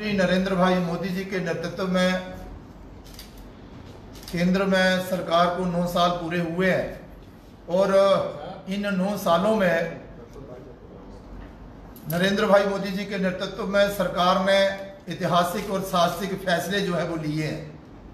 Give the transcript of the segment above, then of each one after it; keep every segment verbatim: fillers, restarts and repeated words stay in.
नरेंद्र भाई मोदी जी के नेतृत्व में केंद्र में सरकार को नौ साल पूरे हुए हैं और इन नौ सालों में नरेंद्र भाई मोदी जी के नेतृत्व में सरकार ने ऐतिहासिक और साहसिक फैसले जो है वो लिए हैं।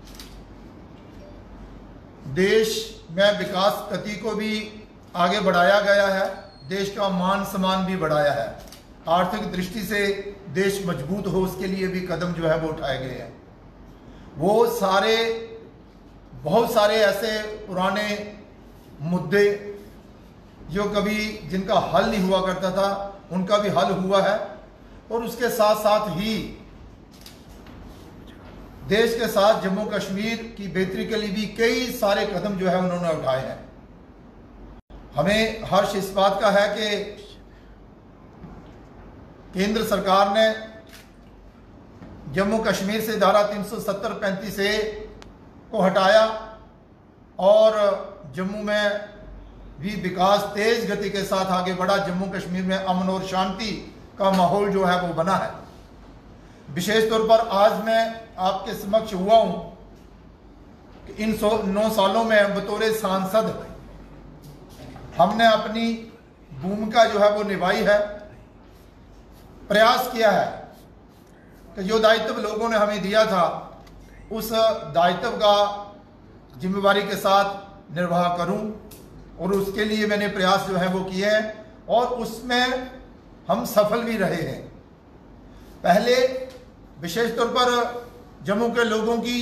देश में विकास गति को भी आगे बढ़ाया गया है, देश का मान सम्मान भी बढ़ाया है, आर्थिक दृष्टि से देश मजबूत हो उसके लिए भी कदम जो है वो उठाए गए हैं। वो सारे बहुत सारे ऐसे पुराने मुद्दे जो कभी जिनका हल नहीं हुआ करता था उनका भी हल हुआ है और उसके साथ साथ ही देश के साथ जम्मू कश्मीर की बेहतरी के लिए भी कई सारे कदम जो है उन्होंने उठाए हैं। हमें हर्ष इस बात का है कि केंद्र सरकार ने जम्मू कश्मीर से धारा तीन सौ सत्तर पैंतीस ए को हटाया और जम्मू में भी विकास तेज गति के साथ आगे बढ़ा। जम्मू कश्मीर में अमन और शांति का माहौल जो है वो बना है। विशेष तौर पर आज मैं आपके समक्ष हुआ हूं कि इन सौ नौ सालों में बतौर सांसद हमने अपनी भूमिका जो है वो निभाई है। प्रयास किया है कि जो दायित्व लोगों ने हमें दिया था उस दायित्व का जिम्मेवारी के साथ निर्वाह करूं और उसके लिए मैंने प्रयास जो है वो किए हैं और उसमें हम सफल भी रहे हैं। पहले विशेष तौर पर जम्मू के लोगों की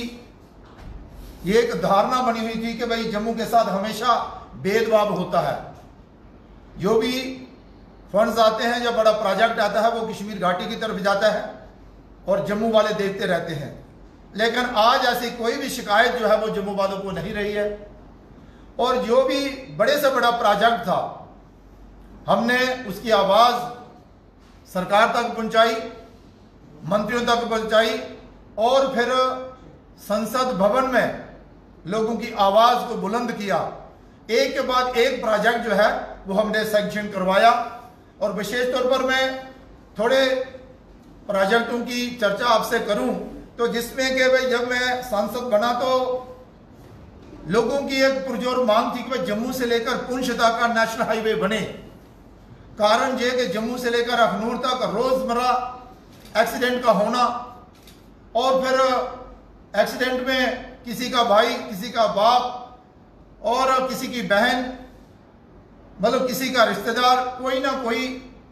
ये एक धारणा बनी हुई थी कि भाई जम्मू के साथ हमेशा भेदभाव होता है। जो भी फंड्स आते हैं, जब बड़ा प्रोजेक्ट आता है वो कश्मीर घाटी की तरफ जाता है और जम्मू वाले देखते रहते हैं। लेकिन आज ऐसी कोई भी शिकायत जो है वो जम्मू वालों को नहीं रही है और जो भी बड़े से बड़ा प्रोजेक्ट था हमने उसकी आवाज सरकार तक पहुंचाई, मंत्रियों तक पहुंचाई और फिर संसद भवन में लोगों की आवाज को बुलंद किया। एक के बाद एक प्रोजेक्ट जो है वो हमने सैंक्शन करवाया और विशेष तौर पर मैं थोड़े प्रोजेक्टों की चर्चा आपसे करूं तो जिसमें कि भाई जब मैं सांसद बना तो लोगों की एक पुरजोर मांग थी कि भाई जम्मू से लेकर पुंछ तक का नेशनल हाईवे बने। कारण ये कि जम्मू से लेकर अखनूर तक रोजमर्रा एक्सीडेंट का होना और फिर एक्सीडेंट में किसी का भाई, किसी का बाप और किसी की बहन, मतलब किसी का रिश्तेदार, कोई ना कोई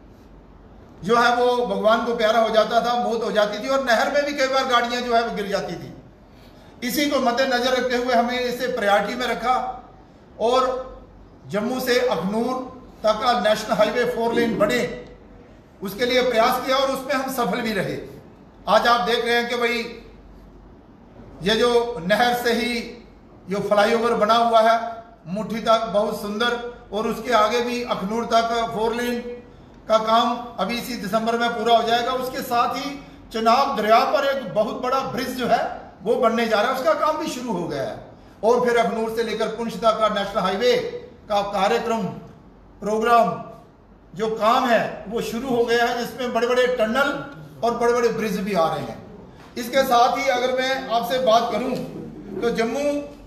जो है वो भगवान को प्यारा हो जाता था, मौत हो जाती थी और नहर में भी कई बार गाड़ियां जो है वो गिर जाती थी। इसी को मद्देनजर रखते हुए हमें इसे प्रायोरिटी में रखा और जम्मू से अखनूर तक का नेशनल हाईवे फोर लेन बने उसके लिए प्रयास किया और उसमें हम सफल भी रहे। आज आप देख रहे हैं कि भाई ये जो नहर से ही जो फ्लाईओवर बना हुआ है मुट्ठी तक बहुत सुंदर और उसके आगे भी अखनूर तक फोर लेन का काम अभी इसी दिसंबर में पूरा हो जाएगा। उसके साथ ही चिनाब दरिया पर एक बहुत बड़ा ब्रिज जो है वो बनने जा रहा है, उसका काम भी शुरू हो गया है। और फिर अखनूर से लेकर पुंछ तक का नेशनल हाईवे का कार्यक्रम प्रोग्राम जो काम है वो शुरू हो गया है, जिसमें बड़े बड़े टनल और बड़े बड़े ब्रिज भी आ रहे हैं। इसके साथ ही अगर मैं आपसे बात करूं तो जम्मू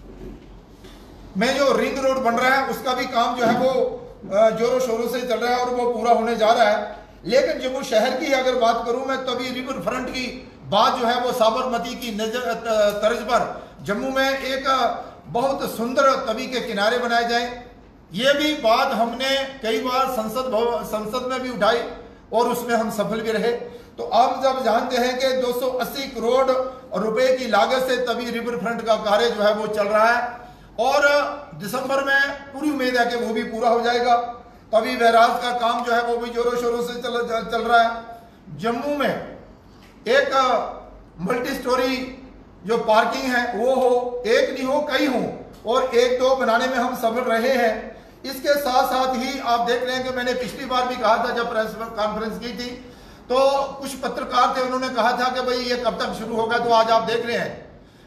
में जो रिंग रोड बन रहा है उसका भी काम जो है वो जोरों शोरों से चल रहा है और वो पूरा होने जा रहा है। लेकिन जम्मू शहर की अगर बात करूं मैं तो अभी रिवर फ्रंट की बात जो है वो साबरमती की नजर तर्ज पर जम्मू में एक बहुत सुंदर तवी के किनारे बनाए जाए, ये भी बात हमने कई बार संसद संसद में भी उठाई और उसमें हम सफल भी रहे। तो आप जब जानते हैं कि दो सौ अस्सी करोड़ रुपए की लागत से तभी रिवर फ्रंट का कार्य जो है वो चल रहा है और दिसंबर में पूरी उम्मीद है कि वो भी पूरा हो जाएगा। तभी बैराज का काम जो है वो भी जोरों शोरों से चल, चल रहा है। जम्मू में एक मल्टी स्टोरी जो पार्किंग है वो हो, एक नहीं हो कई हो और एक दो बनाने में हम सफल रहे हैं। इसके साथ साथ ही आप देख रहे हैं कि मैंने पिछली बार भी कहा था जब प्रेस कॉन्फ्रेंस की थी तो कुछ पत्रकार थे, उन्होंने कहा था कि भाई ये कब तक शुरू होगा। तो आज आप देख रहे हैं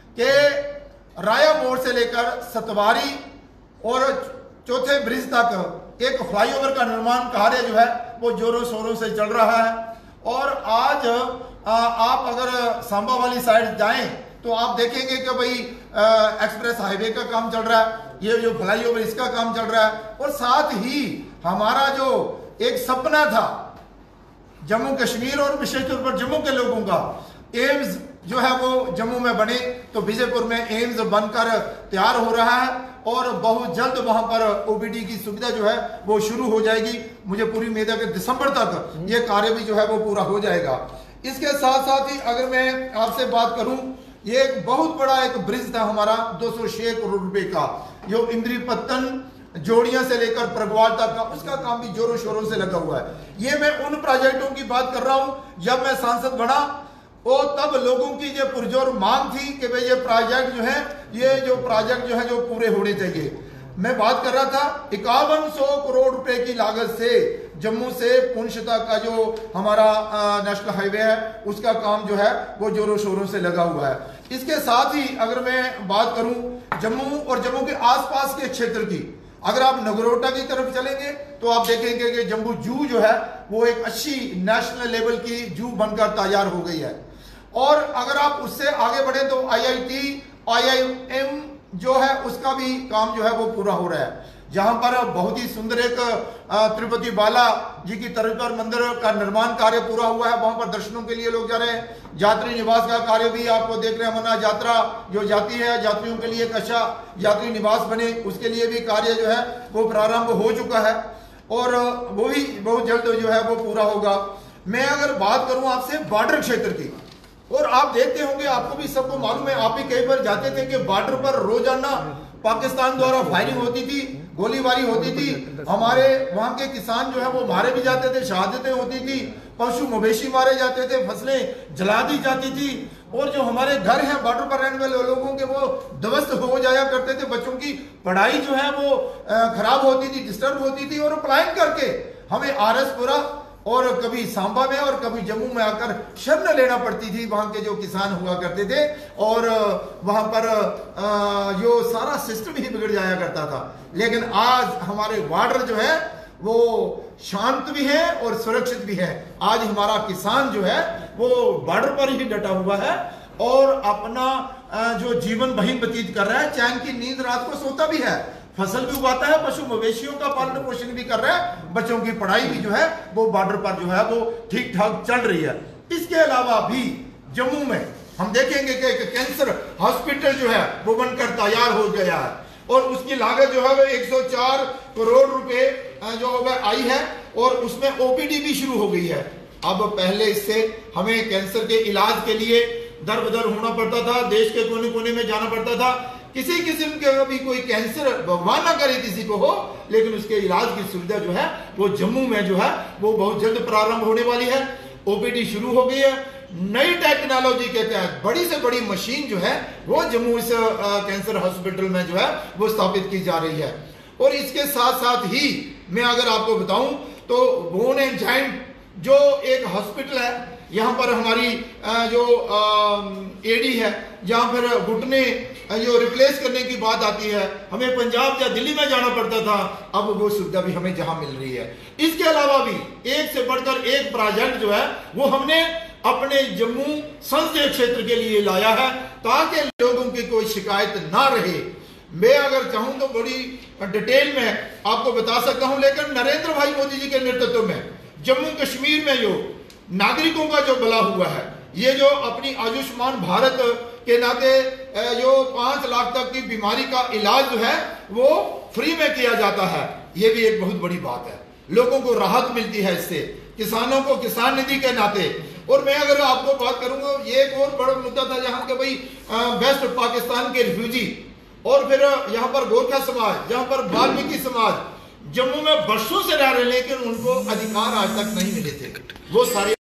कि राया मोड़ से लेकर सतवारी और चौथे ब्रिज तक एक फ्लाईओवर का निर्माण कार्य जो है वो जोरों शोरों से चल रहा है और आज आ, आप अगर सांबा वाली साइड जाएं तो आप देखेंगे कि भाई एक्सप्रेस हाईवे का काम चल रहा है, ये जो फ्लाई ओवर इसका काम चल रहा है। और साथ ही हमारा जो एक सपना था जम्मू कश्मीर और विशेष तौर पर जम्मू के लोगों का, एम्स जो है वो जम्मू में बने, तो विजयपुर में एम्स बनकर तैयार हो रहा है और बहुत जल्द वहां पर ओपीडी की सुविधा जो है वो शुरू हो जाएगी। मुझे पूरी उम्मीद है कि दिसंबर तक ये कार्य भी जो है वो पूरा हो जाएगा। इसके साथ साथ ही अगर मैं आपसे बात करूं, ये एक बहुत बड़ा एक ब्रिज था हमारा दो सौ छह करोड़ रुपए का, जो इंद्रीपत्तन जोड़ियां से लेकर प्रगवाल तक का, उसका काम भी जोरों शोरों से लगा हुआ है। ये मैं उन प्रोजेक्टों की बात कर रहा हूं जब मैं सांसद बना और तब लोगों की ये पुरजोर मांग थी कि भाई ये प्रोजेक्ट जो है ये जो प्रोजेक्ट जो है जो पूरे होने चाहिए। मैं बात कर रहा था इक्यावन सौ करोड़ रुपए की लागत से जम्मू से पुंछ तक का जो हमारा नेशनल हाईवे है उसका काम जो है वो जोरों शोरों से लगा हुआ है। इसके साथ ही अगर मैं बात करूं जम्मू और जम्मू के आसपास के क्षेत्र की, अगर आप नगरोटा की तरफ चलेंगे तो आप देखेंगे कि जम्बू जू जो है वो एक अच्छी नेशनल लेवल की जू बनकर तैयार हो गई है। और अगर आप उससे आगे बढ़े तो आईआईटी, आईआईएम जो है उसका भी काम जो है वो पूरा हो रहा है, जहां पर बहुत ही सुंदर एक तिरुपति बाला जी की तर्ज पर मंदिर का निर्माण कार्य पूरा हुआ है। वहां पर दर्शनों के लिए लोग जा रहे हैं। यात्री निवास का कार्य भी आपको देख रहे हैं, अमरनाथ यात्रा जो जाती है यात्रियों के लिए एक अच्छा यात्री निवास बने, उसके लिए भी कार्य जो है वो प्रारंभ हो चुका है और वो भी बहुत जल्द जो है वो पूरा होगा। मैं अगर बात करूं आपसे बॉर्डर क्षेत्र की, और आप देखते होंगे, आपको भी सबको मालूम है, आप भी कई बार जाते थे कि बॉर्डर पर रोजाना पाकिस्तान द्वारा फायरिंग होती थी, गोलीबारी होती थी, हमारे वहां के किसान जो है वो मारे भी जाते थे, शहादतें होती थी, पशु मवेशी मारे जाते थे, फसलें जला दी जाती थी और जो हमारे घर हैं बॉर्डर पर रहने वाले लोगों के वो ध्वस्त हो जाया करते थे। बच्चों की पढ़ाई जो है वो खराब होती थी, डिस्टर्ब होती थी और पलायन करके हमें आरएसपुरा और कभी सांबा में और कभी जम्मू में आकर शरण लेना पड़ती थी। वहां के जो किसान हुआ करते थे और वहां पर जो सारा सिस्टम ही बिगड़ जाया करता था। लेकिन आज हमारे बॉर्डर जो है वो शांत भी है और सुरक्षित भी है। आज हमारा किसान जो है वो बॉर्डर पर ही डटा हुआ है और अपना जो जीवन वही व्यतीत कर रहा है, चैन की नींद रात को सोता भी है, फसल भी उगाता है, पशु मवेशियों का पालन पोषण भी कर रहा है, बच्चों की पढ़ाई भी जो है वो बॉर्डर पर जो है वो ठीक ठाक चल रही है। इसके अलावा भी जम्मू में हम देखेंगे कि एक कैंसर हॉस्पिटल जो है वो बनकर तैयार हो गया है और उसकी लागत जो है वो एक सौ चार करोड़ रुपए जो है आई है और उसमें ओपीडी भी शुरू हो गई है। अब पहले इससे हमें कैंसर के इलाज के लिए दर बदर होना पड़ता था, देश के कोने कोने में जाना पड़ता था, किसी किस्म के भी कोई कैंसर भगवान ना करे किसी को हो, लेकिन उसके इलाज की सुविधा जो है वो जम्मू में जो है वो बहुत जल्द प्रारंभ होने वाली है। ओपीडी शुरू हो गई है। नई टेक्नोलॉजी के तहत बड़ी से बड़ी मशीन जो है वो जम्मू इस कैंसर हॉस्पिटल में जो है वो स्थापित की जा रही है। और इसके साथ साथ ही मैं अगर आपको बताऊं तो बोन एंड जॉइंट जो एक हॉस्पिटल है, यहाँ पर हमारी जो एडी है, जहाँ पर घुटने जो रिप्लेस करने की बात आती है, हमें पंजाब या दिल्ली में जाना पड़ता था, अब वो सुविधा भी हमें जहाँ मिल रही है। इसके अलावा भी एक से बढ़कर एक प्रोजेक्ट जो है वो हमने अपने जम्मू संसदीय क्षेत्र के लिए लाया है ताकि लोगों की कोई शिकायत ना रहे। मैं अगर चाहूं तो बड़ी डिटेल में आपको बता सकता हूं, लेकिन नरेंद्र भाई मोदी जी के नेतृत्व में जम्मू कश्मीर में जो नागरिकों का जो भला हुआ है, ये जो अपनी आयुष्मान भारत के नाते जो पांच लाख तक की बीमारी का इलाज जो है वो फ्री में किया जाता है, ये भी एक बहुत बड़ी बात है। लोगों को राहत मिलती है इससे, किसानों को किसान निधि के नाते। और मैं अगर आपको बात करूंगा, ये एक और बड़ा मुद्दा था जहां के भाई वेस्ट पाकिस्तान के रिफ्यूजी और फिर यहाँ पर गोरखा समाज, जहां पर वाल्मीकि समाज जम्मू में वर्षों से रह रहे, लेकिन उनको अधिकार आज तक नहीं मिले थे। वो सारे